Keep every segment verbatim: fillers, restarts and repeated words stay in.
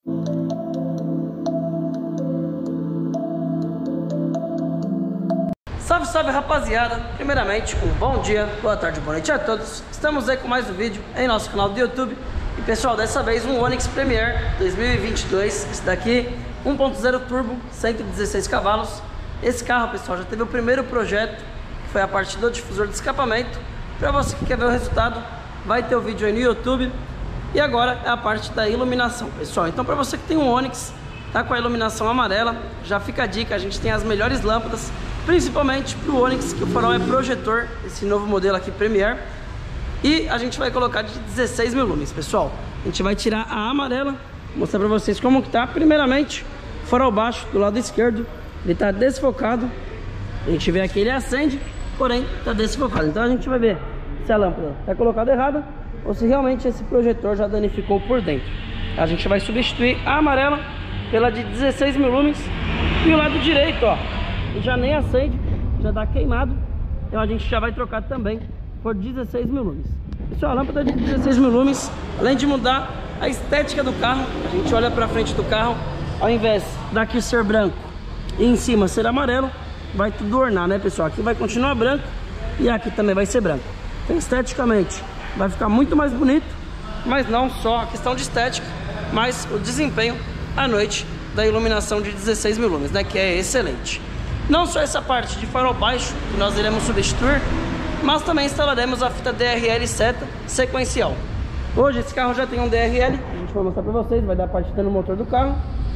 Salve, salve, rapaziada! Primeiramente, um bom dia, boa tarde, boa noite a todos. Estamos aí com mais um vídeo em nosso canal do YouTube. E pessoal, dessa vez um Onix Premier dois mil e vinte e dois. Esse daqui, um ponto zero turbo, cento e dezesseis cavalos. Esse carro, pessoal, já teve o primeiro projeto, que foi a parte do difusor de escapamento. Para você que quer ver o resultado, vai ter o vídeo aí no YouTube. E agora é a parte da iluminação, pessoal. Então, para você que tem um Onix, tá com a iluminação amarela, já fica a dica, a gente tem as melhores lâmpadas, principalmente para o Onix, que o farol é projetor, esse novo modelo aqui Premier. E a gente vai colocar de dezesseis mil lumens, pessoal. A gente vai tirar a amarela, mostrar para vocês como que tá. Primeiramente, farol baixo do lado esquerdo, ele tá desfocado. A gente vê aqui, ele acende, porém tá desfocado. Então a gente vai ver se a lâmpada tá colocada errada ou se realmente esse projetor já danificou por dentro. A gente vai substituir a amarela pela de dezesseis mil lumens. E o lado direito, ó, já nem acende, já dá queimado. Então a gente já vai trocar também por dezesseis mil lumens. Pessoal, a lâmpada de dezesseis mil lumens, além de mudar a estética do carro, a gente olha para frente do carro, ao invés daqui ser branco e em cima ser amarelo, vai tudo ornar, né, pessoal? Aqui vai continuar branco e aqui também vai ser branco. Então, esteticamente vai ficar muito mais bonito, mas não só a questão de estética, mas o desempenho à noite da iluminação de dezesseis mil lumens, né, que é excelente. Não só essa parte de farol baixo que nós iremos substituir, mas também instalaremos a fita D R L seta sequencial. Hoje esse carro já tem um D R L, a gente vai mostrar para vocês, vai dar partida no motor do carro.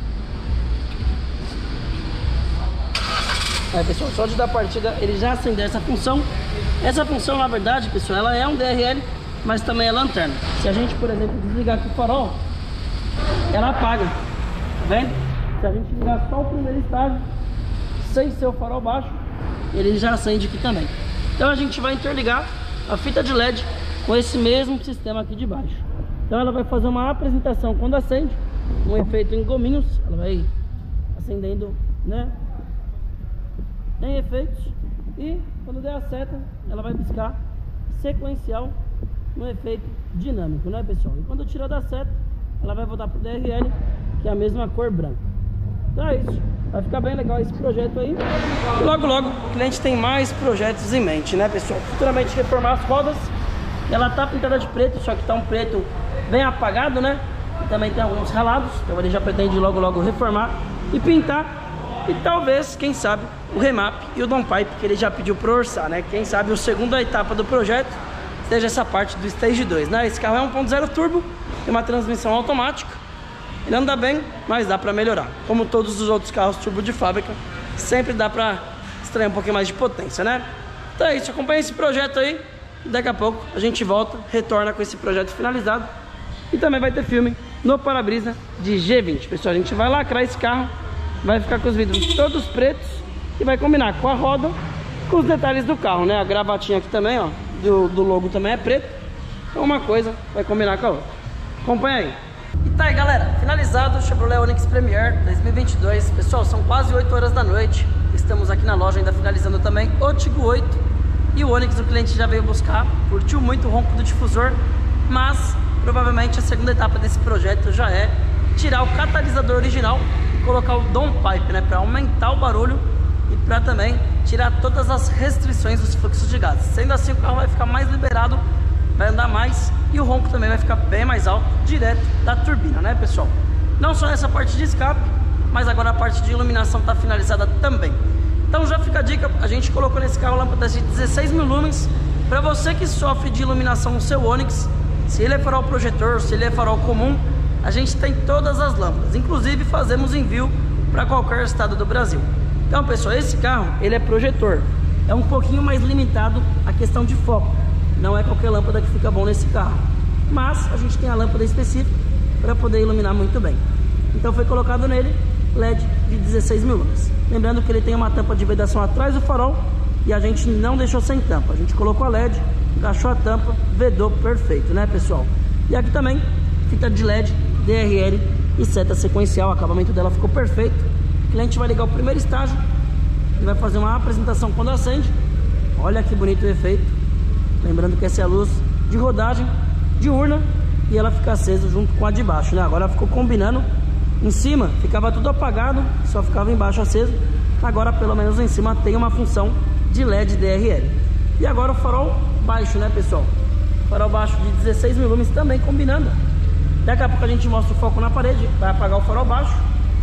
Aí, pessoal, só de dar partida ele já acender essa função. Essa função, na verdade, pessoal, ela é um D R L, mas também é lanterna. Se a gente, por exemplo, desligar aqui o farol, ela apaga, tá vendo? Se a gente ligar só o primeiro estágio, sem ser o farol baixo, ele já acende aqui também. Então a gente vai interligar a fita de L E D com esse mesmo sistema aqui de baixo. Então ela vai fazer uma apresentação quando acende, um efeito em gominhos, ela vai acendendo, né, em efeitos, e quando der a seta, ela vai piscar sequencial no efeito dinâmico, né, pessoal? E quando tirar da seta, ela vai voltar pro D R L, que é a mesma cor branca. Então é isso. Vai ficar bem legal esse projeto aí. E logo logo o cliente tem mais projetos em mente, né, pessoal? Futuramente reformar as rodas. Ela tá pintada de preto, só que tá um preto bem apagado, né? E também tem alguns ralados. Então ele já pretende logo logo reformar e pintar. E talvez, quem sabe, o remap e o downpipe que ele já pediu para orçar, né? Quem sabe a segunda etapa do projeto seja essa parte do Stage dois, né? Esse carro é um ponto zero turbo, tem uma transmissão automática. Ele anda bem, mas dá pra melhorar. Como todos os outros carros turbo de fábrica, sempre dá pra extrair um pouquinho mais de potência, né? Então é isso, acompanha esse projeto aí. Daqui a pouco a gente volta, retorna com esse projeto finalizado. E também vai ter filme no para-brisa de G vinte. Pessoal, a gente vai lacrar esse carro, vai ficar com os vidros todos pretos e vai combinar com a roda, com os detalhes do carro, né? A gravatinha aqui também, ó, do, do logo também é preto. Então uma coisa vai combinar com a outra. Acompanha aí. E tá aí, galera, finalizado o Chevrolet Onix Premier dois mil e vinte e dois. Pessoal, são quase oito horas da noite. Estamos aqui na loja ainda finalizando também o Tiggo oito. E o Onix o cliente já veio buscar, curtiu muito o ronco do difusor, mas provavelmente a segunda etapa desse projeto já é tirar o catalisador original e colocar o downpipe, né, para aumentar o barulho e para também tirar todas as restrições dos fluxos de gases. Sendo assim, o carro vai ficar mais liberado, vai andar mais e o ronco também vai ficar bem mais alto, direto da turbina, né, pessoal? Não só essa parte de escape, mas agora a parte de iluminação está finalizada também. Então já fica a dica, a gente colocou nesse carro lâmpadas de dezesseis mil lumens. Para você que sofre de iluminação no seu Onix, se ele é farol projetor, se ele é farol comum, a gente tem todas as lâmpadas. Inclusive fazemos envio para qualquer estado do Brasil. Então, pessoal, esse carro, ele é projetor. É um pouquinho mais limitado a questão de foco. Não é qualquer lâmpada que fica bom nesse carro, mas a gente tem a lâmpada específica para poder iluminar muito bem. Então foi colocado nele L E D de dezesseis mil lumens. Lembrando que ele tem uma tampa de vedação atrás do farol e a gente não deixou sem tampa. A gente colocou a L E D, encaixou a tampa, vedou perfeito, né, pessoal? E aqui também fita de L E D, D R L e seta sequencial. O acabamento dela ficou perfeito. O cliente vai ligar o primeiro estágio e vai fazer uma apresentação quando acende. Olha que bonito o efeito. Lembrando que essa é a luz de rodagem diurna e ela fica acesa junto com a de baixo, né? Agora ficou combinando Em cima ficava tudo apagado, só ficava embaixo aceso. Agora pelo menos em cima tem uma função de L E D D R L. E agora o farol baixo, né, pessoal? Farol baixo de dezesseis milímetros também combinando. Daqui a pouco a gente mostra o foco na parede, vai apagar o farol baixo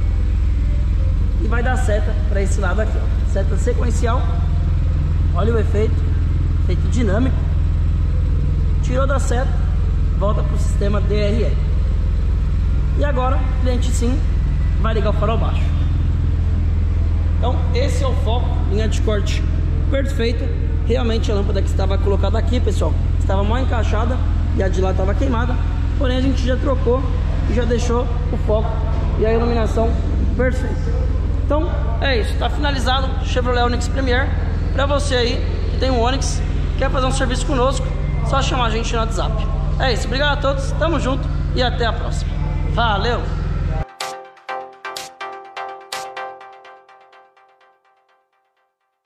e vai dar seta para esse lado aqui, ó. Seta sequencial. Olha o efeito, efeito dinâmico. Tirou da seta, volta para o sistema D R L. E agora o cliente sim vai ligar o farol baixo. Então esse é o foco, linha de corte perfeita. Realmente a lâmpada que estava colocada aqui, pessoal, estava mal encaixada e a de lá estava queimada. Porém a gente já trocou e já deixou o foco e a iluminação perfeita. Então é isso, está finalizado o Chevrolet Onix Premier. Para você aí que tem um Onix, quer fazer um serviço conosco, só chamar a gente no WhatsApp. É isso, obrigado a todos, tamo junto e até a próxima. Valeu!